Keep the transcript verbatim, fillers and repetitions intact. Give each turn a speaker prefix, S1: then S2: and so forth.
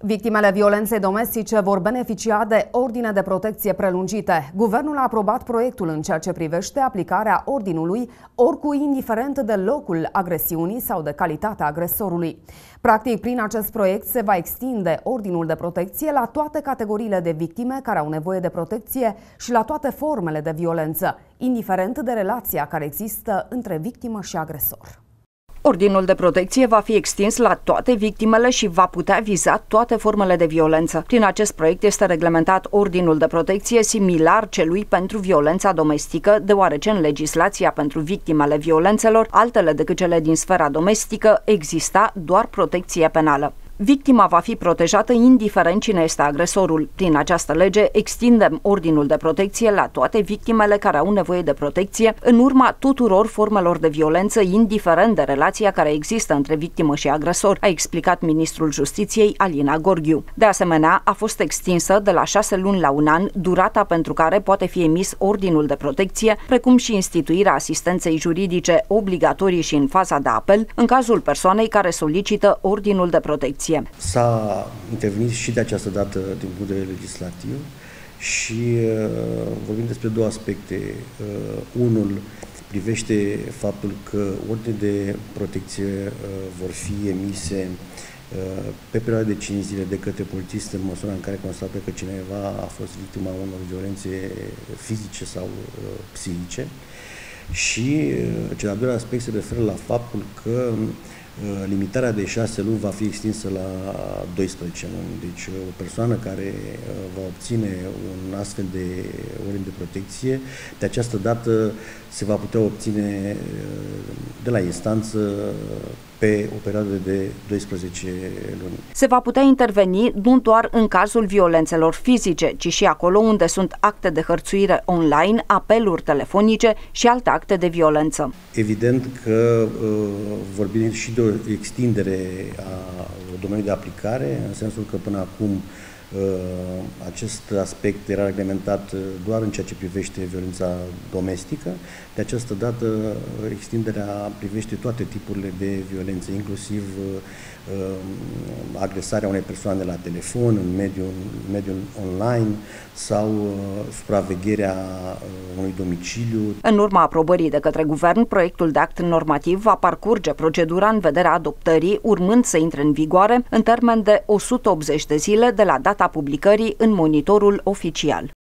S1: Victimele violenței domestice vor beneficia de ordine de protecție prelungite. Guvernul a aprobat proiectul în ceea ce privește aplicarea ordinului, oricui indiferent de locul agresiunii sau de calitatea agresorului. Practic, prin acest proiect se va extinde ordinul de protecție la toate categoriile de victime care au nevoie de protecție și la toate formele de violență, indiferent de relația care există între victimă și agresor.
S2: Ordinul de protecție va fi extins la toate victimele și va putea viza toate formele de violență. Prin acest proiect este reglementat ordinul de protecție similar celui pentru violența domestică, deoarece în legislația pentru victimele violențelor, altele decât cele din sfera domestică, exista doar protecție penală. Victima va fi protejată indiferent cine este agresorul. Prin această lege extindem ordinul de protecție la toate victimele care au nevoie de protecție în urma tuturor formelor de violență, indiferent de relația care există între victimă și agresor, a explicat ministrul Justiției Alina Gorghiu. De asemenea, a fost extinsă de la șase luni la un an durata pentru care poate fi emis ordinul de protecție, precum și instituirea asistenței juridice obligatorii și în faza de apel, în cazul persoanei care solicită ordinul de protecție.
S3: S-a intervenit și de această dată din punct de vedere legislativ și uh, vorbim despre două aspecte. Uh, unul privește faptul că ordine de protecție uh, vor fi emise uh, pe perioada de cinci zile de către polițist în măsura în care constată că cineva a fost victima unor violențe fizice sau uh, psihice. Și uh, cel al doilea aspect se referă la faptul că limitarea de șase luni va fi extinsă la doisprezece luni. Deci o persoană care va obține un astfel de ordin de protecție, de această dată se va putea obține de la instanță pe o perioadă de doisprezece luni.
S2: Se va putea interveni nu doar în cazul violențelor fizice, ci și acolo unde sunt acte de hărțuire online, apeluri telefonice și alte acte de violență.
S3: Evident că uh, vorbim și de o extindere a domeniului de aplicare, în sensul că până acum acest aspect era reglementat doar în ceea ce privește violența domestică. De această dată, extinderea privește toate tipurile de violențe, inclusiv agresarea unei persoane la telefon, în mediul, mediul online sau supravegherea unui domiciliu.
S2: În urma aprobării de către guvern, proiectul de act normativ va parcurge procedura în vederea adoptării, urmând să intre în vigoare în termen de o sută optzeci de zile de la data publicării în Monitorul Oficial.